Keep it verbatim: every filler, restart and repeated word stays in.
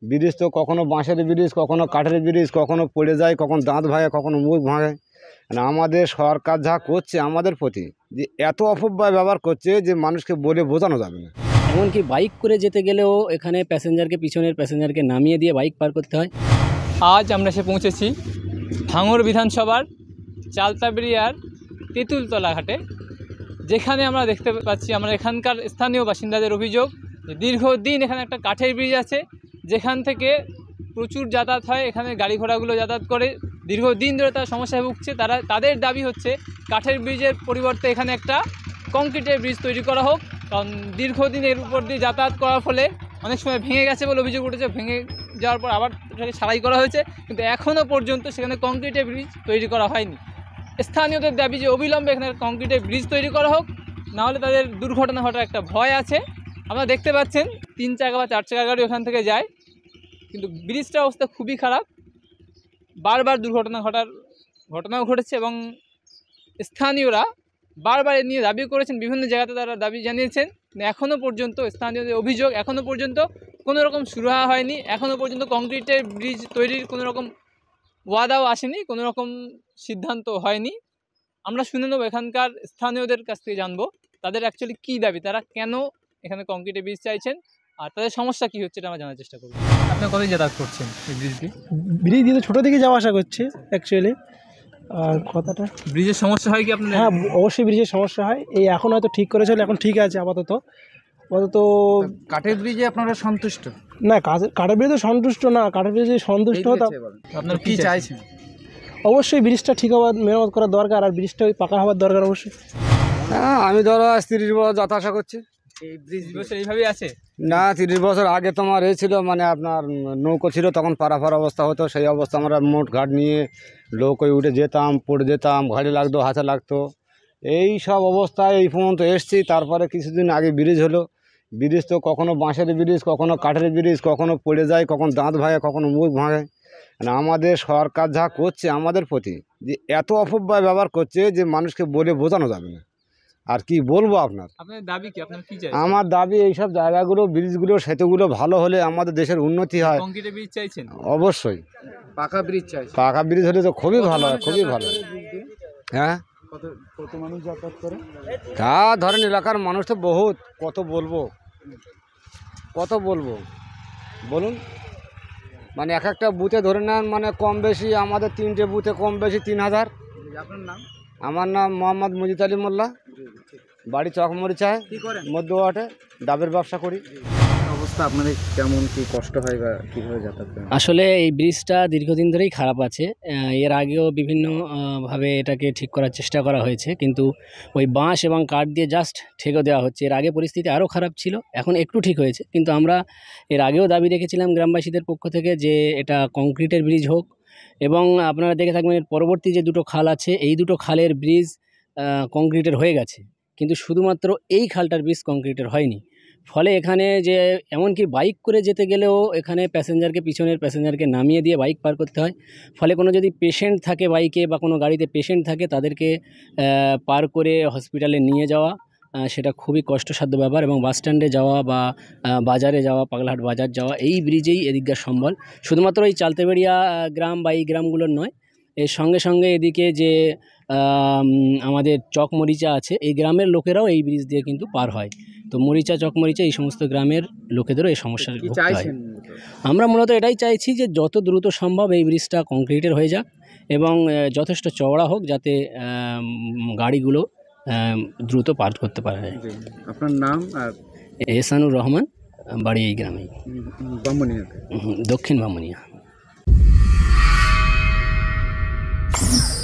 Bridge তো কখনো বাঁশের ব্রিজ, কখনো কাঠের ব্রিজ, কখনো পড়ে যায়, কখনো দাঁত ভাঙে, কখনো মুখ ভাঙে। মানে আমাদের সরকার যা করছে আমাদের প্রতি, যে এত অপব্যয় ব্যবহার করছে যে মানুষকে বলে বোঝানো যাবে না। এমনকি বাইক করে যেতে গেলেও এখানে প্যাসেঞ্জারকে পিছনের প্যাসেঞ্জারকে নামিয়ে দিয়ে বাইক পার করতে হয়। আজ আমরা এসে পৌঁছেছি ভাঙড় বিধানসভার চালতাবেড়িয়ার তেঁতুলতলা ঘাটে, যেখানে আমরা দেখতে পাচ্ছি আমরা এখানকার স্থানীয় বাসিন্দাদের অভিযোগ যে দীর্ঘদিন এখানে একটা কাঠের ব্রিজ আছে, যেখান থেকে প্রচুর যাতায়াত হয়, এখানে গাড়ি ঘোড়াগুলো যাতায়াত করে, দীর্ঘদিন ধরে তারা সমস্যায় ভুগছে। তারা তাদের দাবি হচ্ছে কাঠের ব্রিজের পরিবর্তে এখানে একটা কংক্রিটের ব্রিজ তৈরি করা হোক, কারণ দীর্ঘদিন এর উপর দিয়ে যাতায়াত করার ফলে অনেক সময় ভেঙে গেছে বলে অভিযোগ উঠেছে। ভেঙে যাওয়ার পর আবার এটাকে সারাই করা হয়েছে, কিন্তু এখনও পর্যন্ত সেখানে কংক্রিটের ব্রিজ তৈরি করা হয়নি। স্থানীয়দের দাবি যে অবিলম্বে এখানে কংক্রিটের ব্রিজ তৈরি করা হোক, নাহলে তাদের দুর্ঘটনা ঘটার একটা ভয় আছে। আপনারা দেখতে পাচ্ছেন তিন চাকা বা চার চাকা গাড়ি ওখান থেকে যায়, কিন্তু ব্রিজটার অবস্থা খুবই খারাপ, বারবার দুর্ঘটনা ঘটার ঘটনাও ঘটেছে এবং স্থানীয়রা বারবার এ নিয়ে দাবি করেছেন, বিভিন্ন জায়গাতে তারা দাবি জানিয়েছেন। এখনও পর্যন্ত স্থানীয়দের অভিযোগ এখনও পর্যন্ত কোনো রকম সুরাহা হয়নি, এখনও পর্যন্ত কংক্রিটের ব্রিজ তৈরির কোনো রকম ওয়াদাও আসেনি, কোনো রকম সিদ্ধান্ত হয়নি। আমরা শুনে নেব এখানকার স্থানীয়দের কাছ থেকে, জানবো তাদের অ্যাকচুয়ালি কী দাবি, তারা কেন এখানে কংক্রিটের ব্রিজ চাইছেন আর তাদের সমস্যা কী হচ্ছে এটা আমরা জানার চেষ্টা করব। আপনি কতদিন যাতায়াত করছেন এই ব্রিজ দিয়ে? ব্রিজ দিয়ে তো ছোটো থেকে যাওয়া আসা করছে অ্যাকচুয়ালি। আর কথাটা ব্রিজের সমস্যা হয় কি আপনার? হ্যাঁ, অবশ্যই ব্রিজের সমস্যা হয়। এই এখন হয়তো ঠিক করেছিল, এখন ঠিক আছে আপাতত। আপাতত কাঠের ব্রিজে আপনারা সন্তুষ্ট? না, কাঠের ব্রিজে সন্তুষ্ট না, কাঠের ব্রিজে সন্তুষ্ট হতাম। আপনারা কী চাইছেন? অবশ্যই ব্রিজটা ঠিক হওয়ার মেরামত করা দরকার, আর ব্রিজটা ওই পাকা হওয়ার দরকার অবশ্যই। হ্যাঁ, আমি ধরো আজ তিরিশ বছর যাতায়াত আসা করছি। এই ব্রিজ বছর এইভাবেই আছে না, তিরিশ বছর আগে তোমার এই ছিল, মানে আপনার নৌকো ছিল, তখন পারাফার অবস্থা হতো। সেই অবস্থা আমরা মোট ঘাট নিয়ে নৌকোয় উঠে যেতাম, পড়ে যেতাম, ঘাড়ি লাগতো, হাতে লাগতো, এই সব অবস্থায় এই পর্যন্ত এসছি। তারপরে কিছুদিন আগে ব্রিজ হলো। ব্রিজ তো কখনো বাঁশের ব্রিজ, কখনো কাঠের ব্রিজ, কখনো পড়ে যায়, কখনো দাঁত ভাঙে, কখনো মুখ ভাঙে। মানে আমাদের সরকার যা করছে আমাদের প্রতি, যে এত অপব্যয় ব্যবহার করছে যে মানুষকে বলে বোঝানো যাবে না। আর কি বলবো আপনার? আপনার দাবি কি? আপনার কি চাই? আমার দাবি এইসব জায়গাগুলো, ব্রিজগুলো, সেতুগুলো ভালো হলে আমাদের দেশের উন্নতি হয়। কংক্রিটের ব্রিজ চাইছেন? অবশ্যই পাকা ব্রিজ চাই। পাকা ব্রিজ হলে তো খুবই ভালো হয়, খুবই ভালো। হ্যাঁ, কত কত মানুষ যাতায়াত করে? তা ধরেন এলাকার মানুষ তো বহুত, কত বলবো কত বলবো বলুন। মানে এক একটা বুথে ধরে নেন, মানে কম বেশি আমাদের তিনটে বুথে কম বেশি তিন হাজার। আপনার নাম? আমার নাম মোহাম্মদ মজিদ আলী মোল্লা, বাড়ি চকমরিচায়, মধ্য ওয়ার্ডে, ডাবের ব্যবসা করি। অবস্থা আপনাদের কেমন, কি কষ্ট হয় বা কীভাবে যাতায়াত করেন? আসলে এই ব্রিজটা দীর্ঘদিন ধরেই খারাপ আছে। এর আগেও বিভিন্ন ভাবে এটাকে ঠিক করার চেষ্টা করা হয়েছে, কিন্তু ওই বাঁশ এবং কাঠ দিয়ে জাস্ট ঠেকে দেওয়া হচ্ছে। এর আগে পরিস্থিতি আরও খারাপ ছিল, এখন একটু ঠিক হয়েছে, কিন্তু আমরা এর আগেও দাবি রেখেছিলাম গ্রামবাসীদের পক্ষ থেকে যে এটা কংক্রিটের ব্রিজ হোক। এবং আপনারা দেখে থাকবেন এর পরবর্তী যে দুটো খাল আছে, এই দুটো খালের ব্রিজ কংক্রিটের হয়ে গেছে, কিন্তু শুধুমাত্র এই খালটার ব্রিজ কংক্রিটের হয়নি। ফলে এখানে যে এমনকি বাইক করে যেতে গেলেও এখানে প্যাসেঞ্জারকে পিছনের প্যাসেঞ্জারকে নামিয়ে দিয়ে বাইক পার করতে হয়। ফলে কোনো যদি পেশেন্ট থাকে বাইকে বা কোনো গাড়িতে পেশেন্ট থাকে, তাদেরকে পার করে হসপিটালে নিয়ে যাওয়া সেটা খুবই কষ্টসাধ্য ব্যাপার। এবং বাস স্ট্যান্ডে যাওয়া বা বাজারে যাওয়া, পাগলাহাট বাজার যাওয়া, এই ব্রিজেই এদিককার সম্বল। শুধুমাত্র এই চালতাবেড়িয়া গ্রাম বা এই গ্রামগুলোর নয়, এর সঙ্গে সঙ্গে এদিকে যে আমাদের চকমরিচা আছে, এই গ্রামের লোকেরাও এই ব্রিজ দিয়ে কিন্তু পার হয়। তো মরিচা, চকমরিচা, এই সমস্ত গ্রামের লোকেদেরও এই সমস্যার ভুগতে হয়। আমরা মূলত এটাই চাইছি যে যত দ্রুত সম্ভব এই ব্রিজটা কংক্রিটের হয়ে যাক এবং যথেষ্ট চওড়া হোক, যাতে গাড়িগুলো দ্রুত পার করতে পারে। আপনার নাম? আর এহসানুর রহমান, বাড়ি এই গ্রামেই, বামুনিয়াতে, দক্ষিণ বামুনিয়া।